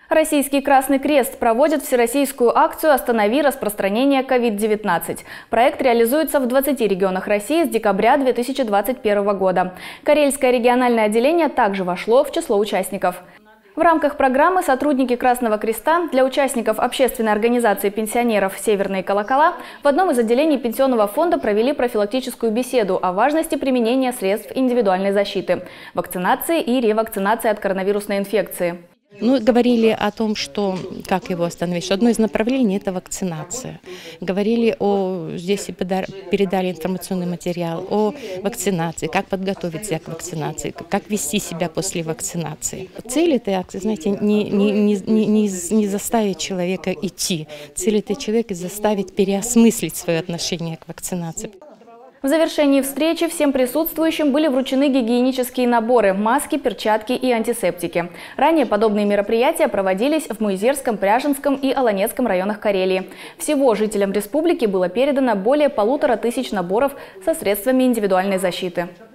Российский Красный Крест проводит всероссийскую акцию «Останови распространение COVID-19». Проект реализуется в 20 регионах России с декабря 2021 года. Карельское региональное отделение также вошло в число участников. В рамках программы сотрудники Красного Креста для участников общественной организации пенсионеров «Северные колокола» в одном из отделений пенсионного фонда провели профилактическую беседу о важности применения средств индивидуальной защиты, вакцинации и ревакцинации от коронавирусной инфекции. Говорили о том, что как его остановить, что одно из направлений – это вакцинация. Говорили здесь и передали информационный материал о вакцинации, как подготовиться к вакцинации, как вести себя после вакцинации. Цель этой акции, знаете, не заставить человека идти. Цель этой человека – заставить переосмыслить свое отношение к вакцинации. В завершении встречи всем присутствующим были вручены гигиенические наборы – маски, перчатки и антисептики. Ранее подобные мероприятия проводились в Муизерском, Пряженском и Олонецком районах Карелии. Всего жителям республики было передано более 1500 наборов со средствами индивидуальной защиты.